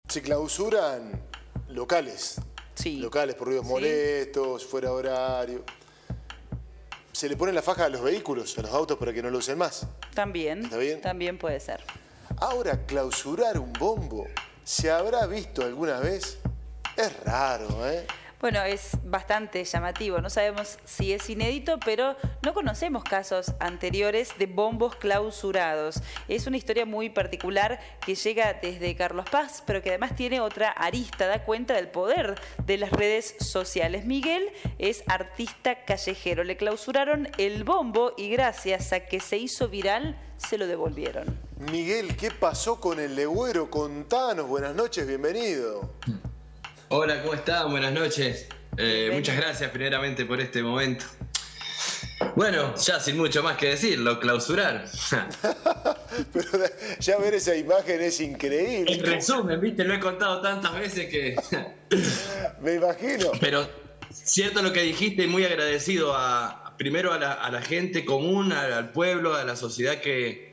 Se clausuran locales. Sí. Locales por ruidos Sí. molestos, fuera de horario. Se le ponen la faja a los vehículos, a los autos, para que no lo usen más. También. ¿Está bien? También puede ser. Ahora, clausurar un bombo, ¿se habrá visto alguna vez? Es raro, ¿eh? Bueno, es bastante llamativo. No sabemos si es inédito, pero no conocemos casos anteriores de bombos clausurados. Es una historia muy particular que llega desde Carlos Paz, pero que además tiene otra arista, da cuenta del poder de las redes sociales. Miguel es artista callejero. Le clausuraron el bombo y gracias a que se hizo viral, se lo devolvieron. Miguel, ¿qué pasó con el legüero? Contanos, buenas noches, bienvenido. Hola, ¿cómo están? Buenas noches. Muchas gracias primeramente por este momento. Bueno, ya sin mucho más que decir, lo clausuraron. Pero ya ver esa imagen es increíble. En resumen, viste, lo he contado tantas veces que... Me imagino. Pero cierto lo que dijiste y muy agradecido primero a la gente común, al pueblo, a la sociedad que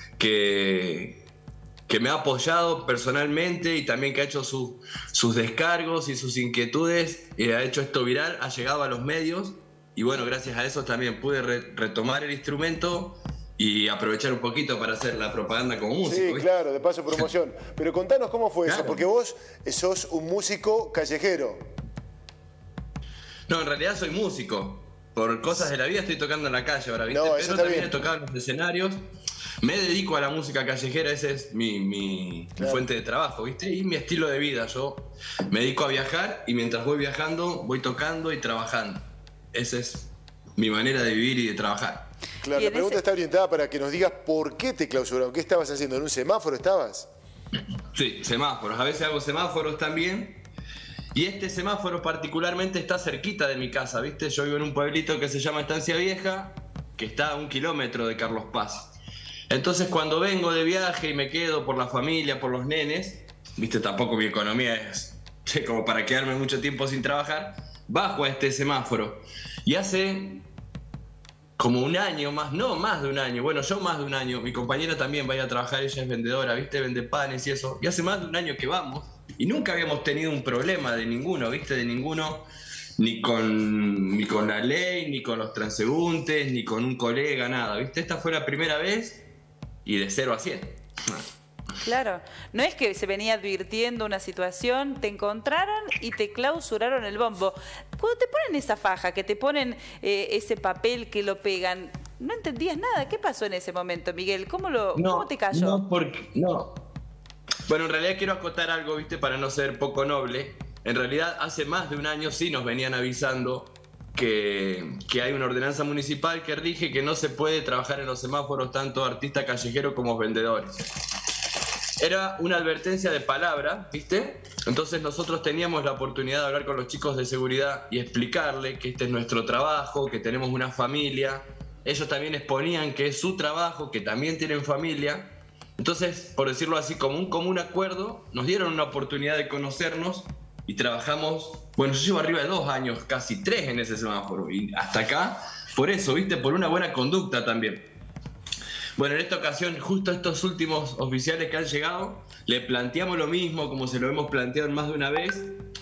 me ha apoyado personalmente y también que ha hecho sus descargos y sus inquietudes y ha hecho esto viral, ha llegado a los medios y bueno, gracias a eso también pude retomar el instrumento y aprovechar un poquito para hacer la propaganda como músico. Sí, ¿viste? claro, de paso promoción. Pero contanos cómo fue Claro. eso, porque vos sos un músico callejero. No, en realidad soy músico. Por cosas de la vida estoy tocando en la calle ahora, ¿viste? No, eso Pero está también bien. he tocado en los escenarios. Me dedico a la música callejera, ese es mi Claro. fuente de trabajo, ¿viste? Y mi estilo de vida. Yo me dedico a viajar y mientras voy viajando, voy tocando y trabajando. Esa es mi manera de vivir y de trabajar. Claro, Y la en pregunta ese- está orientada para que nos digas por qué te clausuraron. ¿Qué estabas haciendo? ¿En un semáforo estabas? Sí, semáforos. A veces hago semáforos también. Y este semáforo particularmente está cerquita de mi casa, ¿viste? Yo vivo en un pueblito que se llama Estancia Vieja, que está a 1 kilómetro de Carlos Paz. Entonces cuando vengo de viaje y me quedo por la familia, por los nenes, ¿viste? Tampoco mi economía es como para quedarme mucho tiempo sin trabajar, bajo a este semáforo. Y hace como un año más, no, más de un año, bueno, yo más de un año, mi compañera también va a ir a trabajar, ella es vendedora, ¿viste? Vende panes y eso. Y hace más de un año que vamos y nunca habíamos tenido un problema de ninguno, ¿viste? De ninguno, ni con la ley, ni con los transeúntes, ni con un colega, nada, ¿viste? Esta fue la primera vez y de 0 a 100. Claro, no es que se venía advirtiendo una situación, te encontraron y te clausuraron el bombo. Cuando te ponen esa faja, que te ponen ese papel que lo pegan, no entendías nada. ¿Qué pasó en ese momento, Miguel? ¿Cómo te cayó? No. Bueno, en realidad quiero acotar algo, ¿viste? Para no ser poco noble. En realidad, hace más de un año sí nos venían avisando que hay una ordenanza municipal que rige que no se puede trabajar en los semáforos tanto artista callejero como vendedores. Era una advertencia de palabra, ¿viste? Entonces nosotros teníamos la oportunidad de hablar con los chicos de seguridad y explicarle que este es nuestro trabajo, que tenemos una familia. Ellos también exponían que es su trabajo, que también tienen familia. Entonces, por decirlo así, como un común acuerdo, nos dieron una oportunidad de conocernos y trabajamos, bueno, yo llevo arriba de 2 años, casi 3 en ese semáforo, y hasta acá, por eso, ¿viste? Por una buena conducta también. Bueno, en esta ocasión, justo a estos últimos oficiales que han llegado, le planteamos lo mismo, como se lo hemos planteado en más de una vez,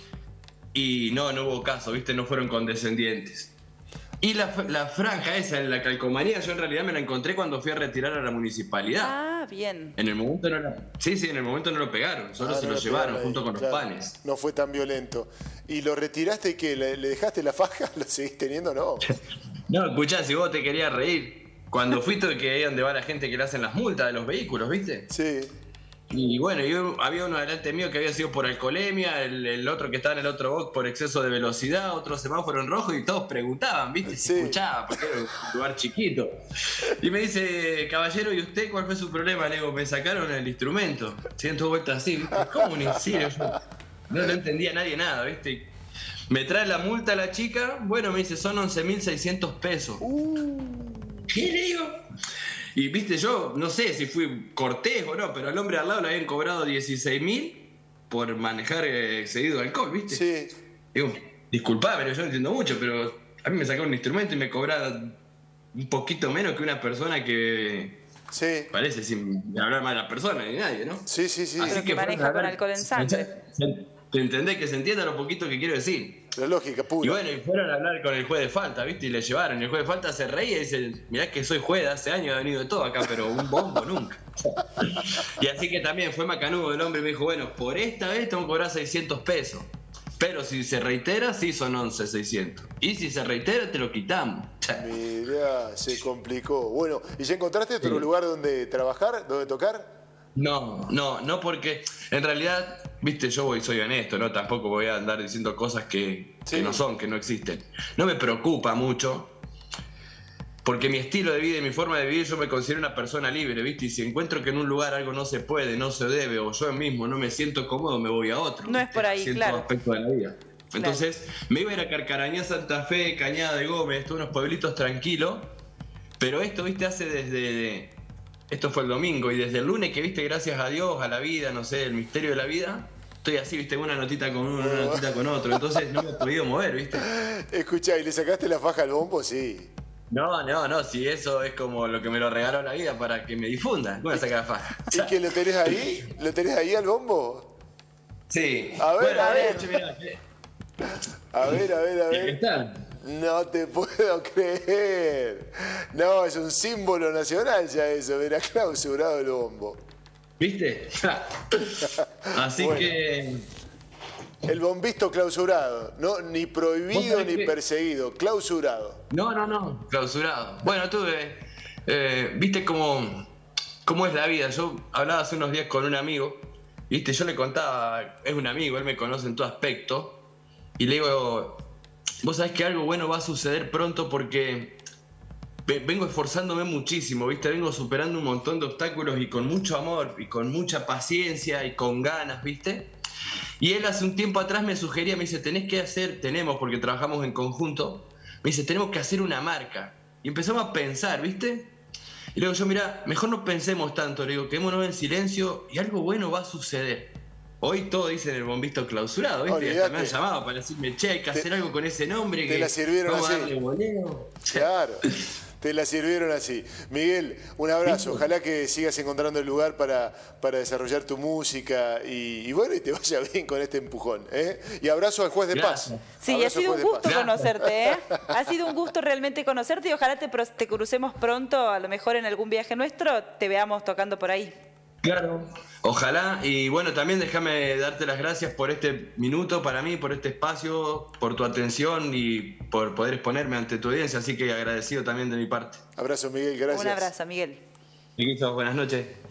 y no hubo caso, ¿viste? No fueron condescendientes. Y la franja esa, la calcomanía, yo en realidad me la encontré cuando fui a retirar a la municipalidad. Ah, bien. En el momento no en el momento no lo pegaron, solo se no lo lo llevaron pegaron ahí, junto con claro. los panes. No fue tan violento. ¿Y lo retiraste y qué? ¿Le dejaste la faja? ¿Lo seguís teniendo? No. No, escuchá, si vos te querías reír, cuando fuiste que ahí donde va la gente que le hacen las multas de los vehículos, ¿viste? Sí. Y bueno, había uno delante mío que había sido por alcoholemia, el otro que estaba en el otro box por exceso de velocidad, otro semáforo en rojo y todos preguntaban, ¿viste? Sí. Se escuchaba, porque era un lugar chiquito. Y me dice, caballero, ¿y usted cuál fue su problema? Le digo, me sacaron el instrumento. Siento vuelta así, ¿viste? ¿Cómo un incendio? Yo no entendía nadie nada, ¿viste? Me trae la multa la chica, bueno, me dice, son 11.600 pesos. ¿Qué le digo? Y viste, yo no sé si fui cortés o no, pero al hombre al lado le habían cobrado 16.000 por manejar excedido de alcohol, ¿viste? Sí. Digo, disculpame, yo no entiendo mucho, pero a mí me sacaron un instrumento y me cobraron un poquito menos que una persona que Sí. Parece sin hablar mal a la persona ni nadie, ¿no? Sí, sí, sí. Pero que maneja con alcohol en sangre. ¿Te entendés? Que se entienda lo poquito que quiero decir. La lógica pura. Y bueno, y fueron a hablar con el juez de falta, ¿viste? Y le llevaron. El juez de falta se reía y dice, mirá que soy juez, hace años he venido de todo acá, pero un bombo nunca. Y así que también fue macanudo el hombre y me dijo, bueno, por esta vez tengo que cobrar 600 pesos. Pero si se reitera, sí son 11,600. Y si se reitera, te lo quitamos. Mirá, se complicó. Bueno, ¿y ya encontraste otro lugar donde trabajar, donde tocar? No, porque en realidad, viste, soy honesto, ¿no? Tampoco voy a andar diciendo cosas que no son, que no existen. No me preocupa mucho, porque mi estilo de vida y mi forma de vivir, yo me considero una persona libre, ¿viste? Y si encuentro que en un lugar algo no se puede, no se debe, o yo mismo no me siento cómodo, me voy a otro. No es por ahí, Siento claro. aspecto de la vida. Entonces, me iba a ir a Carcarañá, Santa Fe, Cañada de Gómez, todos unos pueblitos tranquilos, pero esto, viste, esto fue el domingo, y desde el lunes que, viste, gracias a Dios, a la vida, no sé, el misterio de la vida, estoy así, viste, una notita con uno, una notita con otro, entonces no me he podido mover, viste. Escuchá, ¿y le sacaste la faja al bombo? Sí. No, si eso es como lo que me lo regaló la vida para que me difundan, ¿cómo me saca la faja? ¿Y que lo tenés ahí? ¿Lo tenés ahí al bombo? Sí. A ver, bueno, a ver. Che, mirá, A ver. ¿qué tal? No te puedo creer. No, es un símbolo nacional ya eso, verá, clausurado el bombo. ¿Viste? Así Bueno. que... El bombisto clausurado, no ni prohibido ¿Vos sabés ni qué? perseguido, clausurado. No, clausurado. Bueno, viste cómo es la vida. Yo hablaba hace unos días con un amigo, viste, yo le contaba, es un amigo, él me conoce en todo aspecto, y le digo, vos sabés que algo bueno va a suceder pronto porque vengo esforzándome muchísimo, viste, vengo superando un montón de obstáculos y con mucho amor, y con mucha paciencia, y con ganas, viste. Y él hace un tiempo atrás me sugería, me dice, tenemos, porque trabajamos en conjunto, me dice, tenemos que hacer una marca. Y empezamos a pensar, ¿viste? Y le digo yo, mira, mejor no pensemos tanto, le digo, quedémonos en silencio y algo bueno va a suceder. Hoy todo dicen el bombisto clausurado, ¿viste? Olvídate. Hasta me han llamado para decirme, che, hay que hacer algo con ese nombre. Te la sirvieron vamos a así. darle boleo. Claro, te la sirvieron así. Miguel, un abrazo. Ojalá que sigas encontrando el lugar para desarrollar tu música y bueno, y te vaya bien con este empujón. Y abrazo al juez de paz. Gracias. Sí, Abrazo ha sido al un juez de gusto paz. conocerte, ¿eh? Ha sido un gusto realmente conocerte y ojalá te crucemos pronto, a lo mejor en algún viaje nuestro, te veamos tocando por ahí. Claro, ojalá. Y bueno, también déjame darte las gracias por este minuto para mí, por este espacio, por tu atención y por poder exponerme ante tu audiencia. Así que agradecido también de mi parte. Abrazo, Miguel, gracias. Un abrazo, Miguel. Buenas noches.